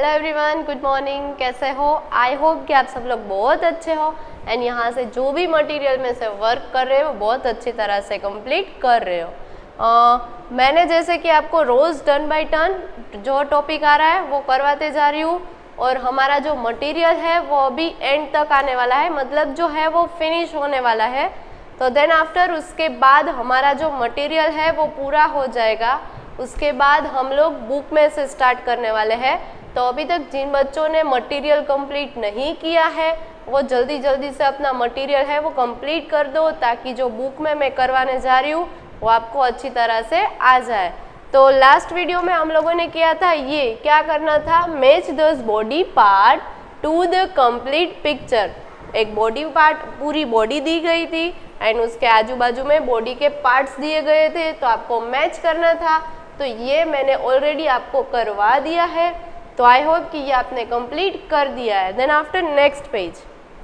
Hello everyone, good morning. कैसे हो? I hope कि आप सब लोग बहुत अच्छे हो एंड यहाँ से जो भी मटेरियल में से वर्क कर रहे हो बहुत अच्छी तरह से कंप्लीट कर रहे हो। मैंने जैसे कि आपको रोज़ टर्न बाय टर्न जो टॉपिक आ रहा है वो करवाते जा रही हूँ और हमारा जो मटेरियल है वो अभी एंड तक आने वाला है, मतलब जो है वो फिनिश होने वाला है। तो देन आफ्टर उसके बाद हमारा जो मटेरियल है वो पूरा हो जाएगा। उसके बाद हम लोग बुक में से स्टार्ट करने वाले हैं। तो अभी तक जिन बच्चों ने मटेरियल कंप्लीट नहीं किया है वो जल्दी जल्दी से अपना मटेरियल है वो कंप्लीट कर दो, ताकि जो बुक में मैं करवाने जा रही हूँ वो आपको अच्छी तरह से आ जाए। तो लास्ट वीडियो में हम लोगों ने किया था, ये क्या करना था, match those body part to the complete picture. एक बॉडी पार्ट, पूरी बॉडी दी गई थी एंड उसके आजू बाजू में बॉडी के पार्ट्स दिए गए थे, तो आपको मैच करना था। तो ये मैंने ऑलरेडी आपको करवा दिया है, तो आई होप कि ये आपने कंप्लीट कर दिया है। Then after next page,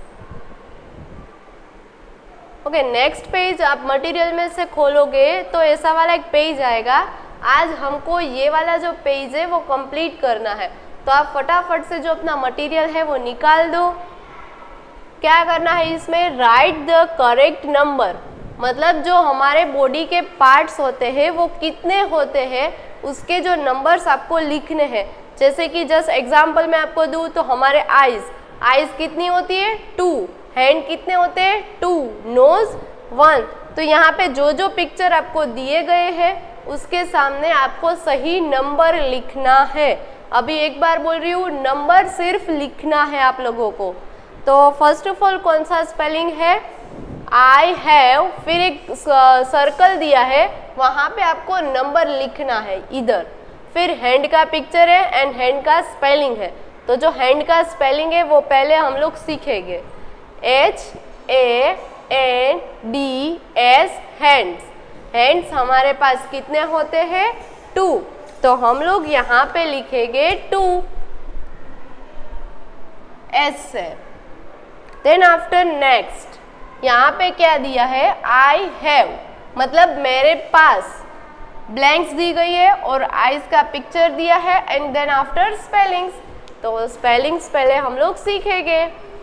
okay, next page आप मटेरियल में से खोलोगे तो ऐसा वाला एक पेज आएगा। आज हमको ये वाला जो पेज है वो कंप्लीट करना है, तो आप फटाफट से जो अपना मटेरियल है वो निकाल दो। क्या करना है इसमें, राइट द करेक्ट नंबर, मतलब जो हमारे बॉडी के पार्ट्स होते हैं वो कितने होते हैं उसके जो नंबर्स आपको लिखने हैं। जैसे कि जस्ट एग्जांपल मैं आपको दूं तो हमारे आईज कितनी होती है 2, हैंड कितने होते हैं 2, नोज 1। तो यहाँ पे जो जो पिक्चर आपको दिए गए हैं उसके सामने आपको सही नंबर लिखना है। अभी एक बार बोल रही हूँ, नंबर सिर्फ लिखना है आप लोगों को। तो फर्स्ट ऑफ ऑल कौन सा स्पेलिंग है, आई हैव, फिर एक सर्कल दिया है वहाँ पे आपको नंबर लिखना है इधर। फिर हैंड का पिक्चर है एंड हैंड का स्पेलिंग है। तो जो हैंड का स्पेलिंग है वो पहले हम लोग सीखेंगे, HANDS, हैंड्स। हैंड्स हमारे पास कितने होते हैं 2, तो हम लोग यहाँ पे लिखेंगे 2 S से। देन आफ्टर नेक्स्ट यहाँ पे क्या दिया है, आई हैव, मतलब मेरे पास, ब्लैंक्स दी गई है और आइज का पिक्चर दिया है एंड देन आफ्टर स्पेलिंग्स। तो स्पेलिंग्स पहले हम लोग सीखेंगे,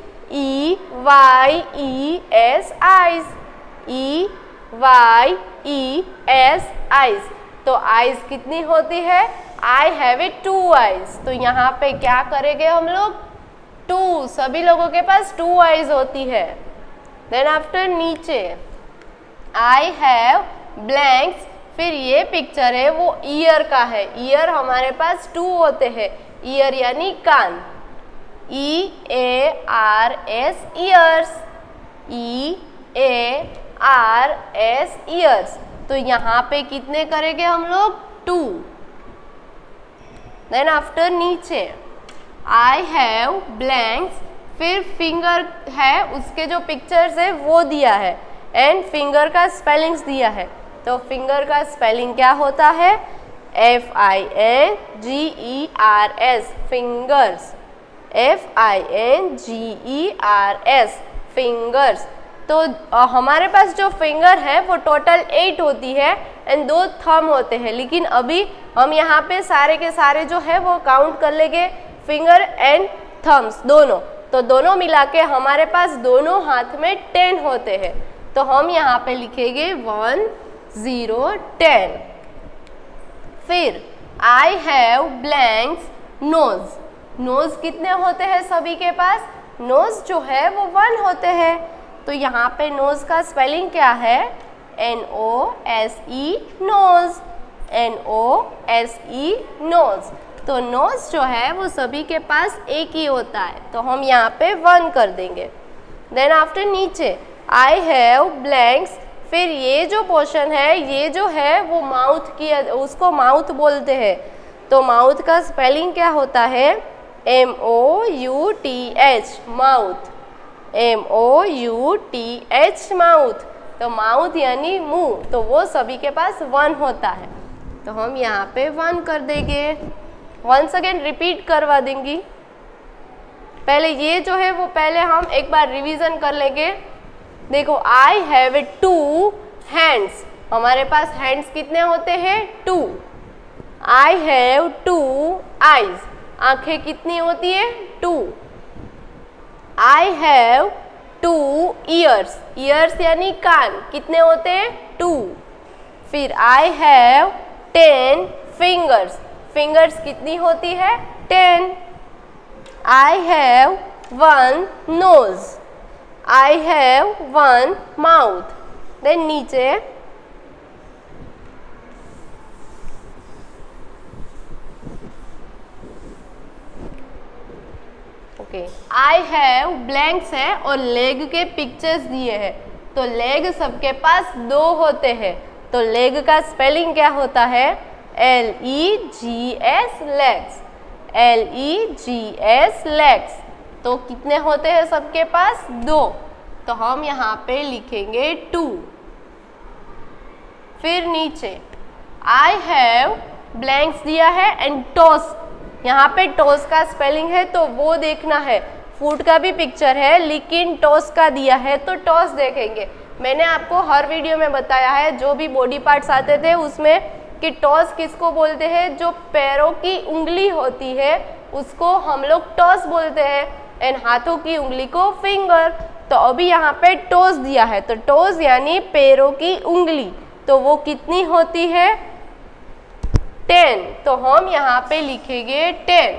EYES, आइज, EYES, आइज। तो आइज कितनी होती है, आई हैव इट 2 आइज। तो यहाँ पे क्या करेंगे हम लोग, 2, सभी लोगों के पास 2 आइज होती है। देन आफ्टर नीचे आई हैव ब्लैंक्स, फिर ये पिक्चर है वो ईयर का है। ईयर हमारे पास 2 होते हैं, ईयर यानी कान, EARS, ईयर्स, EARS, ईयर्स। तो यहाँ पे कितने करेंगे हम लोग 2। देन आफ्टर नीचे आई हैव ब्लैंक्स, फिर फिंगर है, उसके जो पिक्चर्स है वो दिया है एंड फिंगर का स्पेलिंग्स दिया है। तो फिंगर का स्पेलिंग क्या होता है, FINGERS, फिंगर्स, FINGERS, फिंगर्स। तो हमारे पास जो फिंगर है वो टोटल 8 होती है एंड 2 थंब होते हैं, लेकिन अभी हम यहाँ पे सारे के सारे जो है वो काउंट कर लेंगे, फिंगर एंड थम्स दोनों। तो दोनों मिला के हमारे पास दोनों हाथ में 10 होते हैं। तो हम यहाँ पे लिखेंगे 1 0 10। फिर I have blanks nose, nose कितने होते हैं सभी के पास, नोज जो है वो 1 होते हैं। तो यहाँ पे नोज का स्पेलिंग क्या है, NOSE, नोज, NOSE, नोज। तो नोज जो है वो सभी के पास एक ही होता है, तो हम यहाँ पे 1 कर देंगे। देन आफ्टर नीचे आई हैव ब्लैंक्स, फिर ये जो पोर्शन है ये जो है वो माउथ की, उसको माउथ बोलते हैं। तो माउथ का स्पेलिंग क्या होता है, MOUTH, माउथ, MOUTH, माउथ। तो माउथ यानी मुंह, तो वो सभी के पास 1 होता है, तो हम यहाँ पे 1 कर देंगे। वंस अगेन रिपीट करवा देंगी। पहले ये जो है वो पहले हम एक बार रिवीजन कर लेंगे। देखो, आई हैव 2 हैंड्स, हमारे पास हैंड्स कितने होते हैं 2। आई हैव 2 आइज, आंखें कितनी होती है? 2। आई हैव 2 ईयर्स, ईयर्स यानी कान, कितने होते हैं? 2। फिर आई हैव 10 फिंगर्स, फिंगर्स कितनी होती है? 10। I have 1 nose, I have 1 mouth. Then नीचे आई हैव ब्लैंक्स है और लेग के पिक्चर्स दिए हैं, तो लेग सबके पास 2 होते हैं, तो लेग का स्पेलिंग क्या होता है? LEGS legs, LEGS legs. तो कितने होते हैं सबके पास? 2, तो हम यहाँ पे लिखेंगे 2। फिर नीचे आई हैव ब्लैंक्स दिया है एंड टोस, यहाँ पे टोस का स्पेलिंग है तो वो देखना है। फूड का भी पिक्चर है लेकिन टोस का दिया है तो टोस देखेंगे। मैंने आपको हर वीडियो में बताया है जो भी बॉडी पार्ट्स आते थे उसमें कि टोस किसको बोलते हैं? जो पैरों की उंगली होती है उसको हम लोग टोस बोलते हैं एंड हाथों की उंगली को फिंगर। तो अभी यहाँ पे टोस दिया है तो टोस यानी पैरों की उंगली, तो वो कितनी होती है? 10, तो हम यहाँ पे लिखेंगे 10।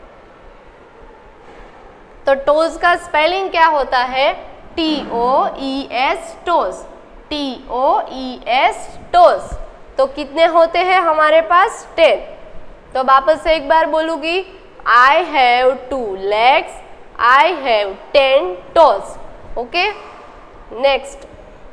तो टोज का स्पेलिंग क्या होता है? TOES toes, TOES toes. तो कितने होते हैं हमारे पास? 10। तो वापस से एक बार बोलूँगी, I have 2 legs, I have 10 toes। Okay, next.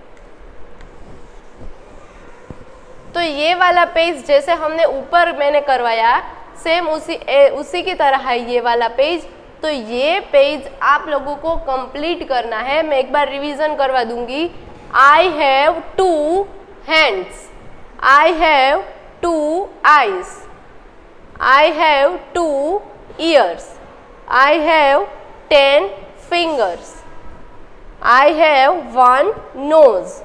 तो ये वाला पेज जैसे हमने ऊपर मैंने करवाया सेम उसी की तरह है ये वाला पेज। तो ये पेज आप लोगों को कंप्लीट करना है। मैं एक बार रिवीजन करवा दूंगी। I have 2 hands, I have 2 eyes, I have 2 ears, I have 10 fingers, I have 1 nose,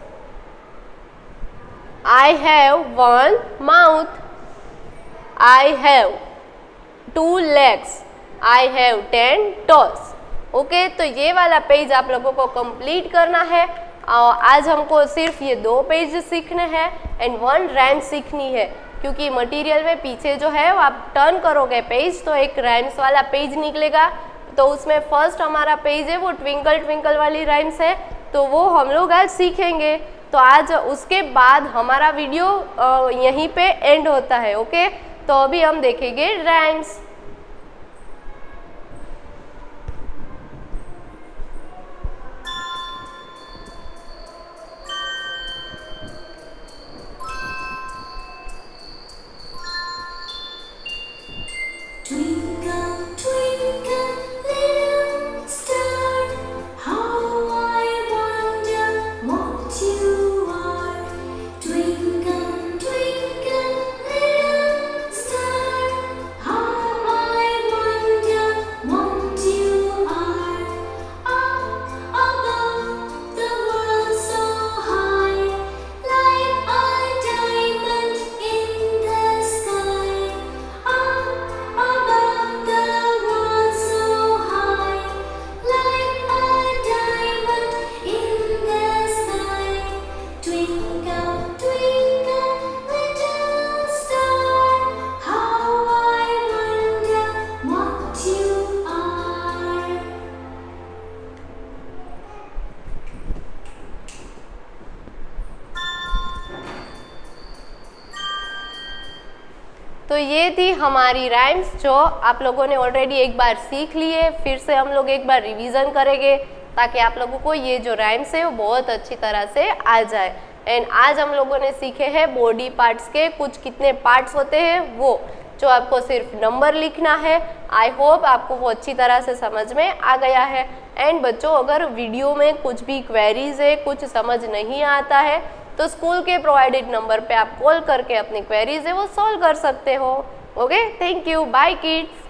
I have 1 mouth, I have 2 legs, I have 10 toes। Okay, तो ये वाला पेज आप लोगों को कंप्लीट करना है। आज हमको सिर्फ ये 2 पेज सीखने हैं एंड 1 राइम सीखनी है, क्योंकि मटेरियल में पीछे जो है वो आप टर्न करोगे पेज तो एक राइम्स वाला पेज निकलेगा। तो उसमें फर्स्ट हमारा पेज है वो ट्विंकल ट्विंकल वाली राइम्स है, तो वो हम लोग आज सीखेंगे। तो आज उसके बाद हमारा वीडियो यहीं पे एंड होता है। ओके, तो अभी हम देखेंगे राइम्स। तो ये थी हमारी राइम्स जो आप लोगों ने ऑलरेडी एक बार सीख ली है। फिर से हम लोग एक बार रिवीजन करेंगे ताकि आप लोगों को ये जो राइम्स है वो बहुत अच्छी तरह से आ जाए। एंड आज हम लोगों ने सीखे हैं बॉडी पार्ट्स के कुछ कितने पार्ट्स होते हैं वो, जो आपको सिर्फ नंबर लिखना है। आई होप आपको वो अच्छी तरह से समझ में आ गया है। एंड बच्चों, अगर वीडियो में कुछ भी क्वेरीज है, कुछ समझ नहीं आता है, तो स्कूल के प्रोवाइडेड नंबर पे आप कॉल करके अपनी क्वेरीज है वो सॉल्व कर सकते हो। Okay, thank you, bye kids.